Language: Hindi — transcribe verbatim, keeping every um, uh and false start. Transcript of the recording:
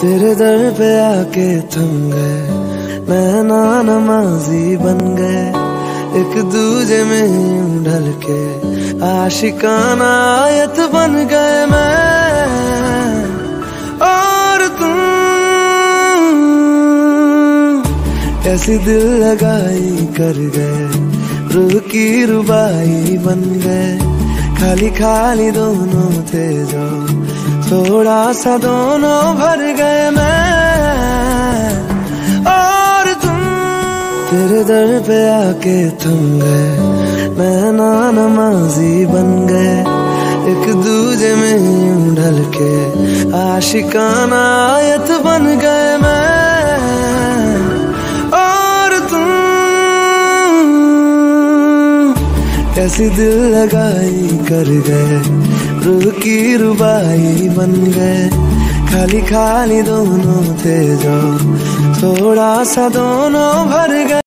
तेरे दर पे आके थम गए, नैना नमाजी बन गए, एक दूजे में यूं ढल के आशिकाना आयत बन गए मैं और तुम। कैसी दिल लगाई कर गए, रूह की रुबाई बन गए, खाली खाली दोनों थे जो थोड़ा सा दोनों भर गए मैं और तुम। तेरे दर पे आके थम गए, नैना नमाजी बन गए, एक दूजे में यूं ढल के आशिकाना आयत बन गए मैं और तुम। कैसी दिल लगाई कर गए, रूह की रुबाई बन गए, खाली खाली दोनों थे जो थोड़ा सा दोनों भर गए।